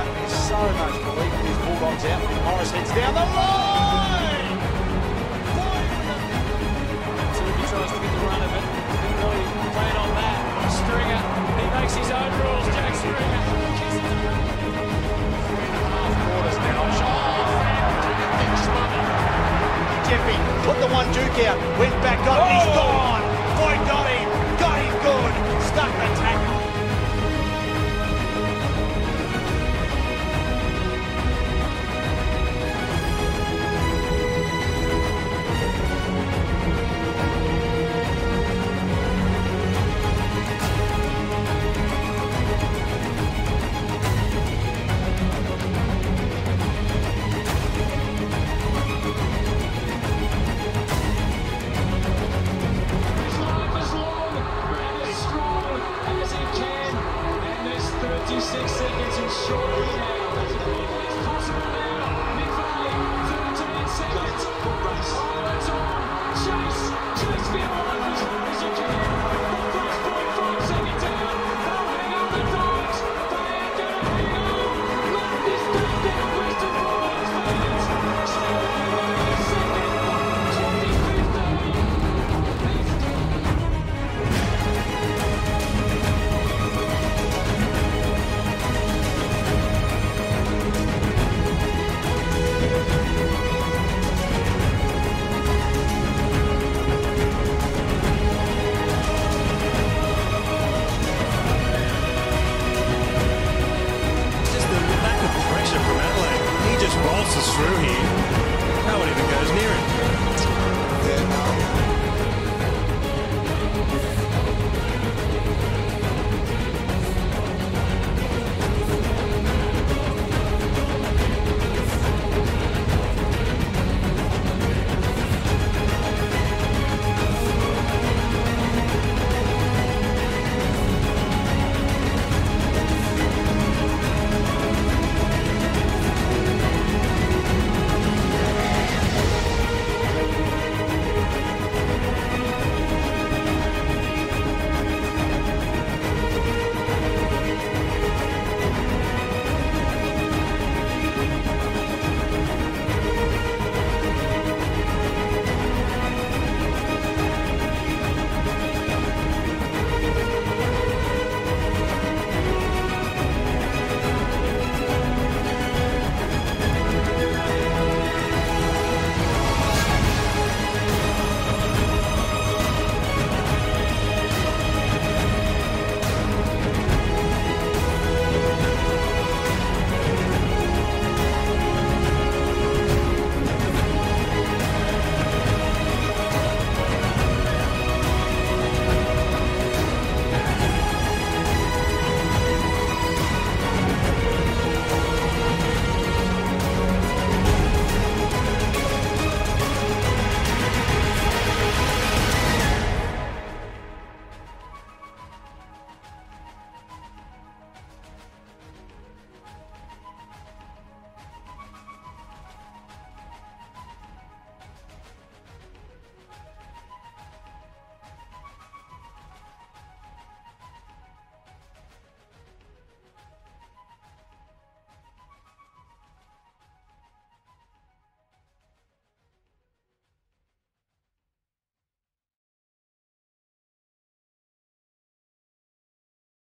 There's so much belief in these Bulldogs out. Morris heads down the line. He tries to get the run of it. Didn't really plan on that. Stringer, he makes his own rules. Jack Stringer. 3.5 quarters now. Jeffy put the one Duke out, went back up, and he's gone. Boy, got him good. Stuck the tackle. Rolls us through here.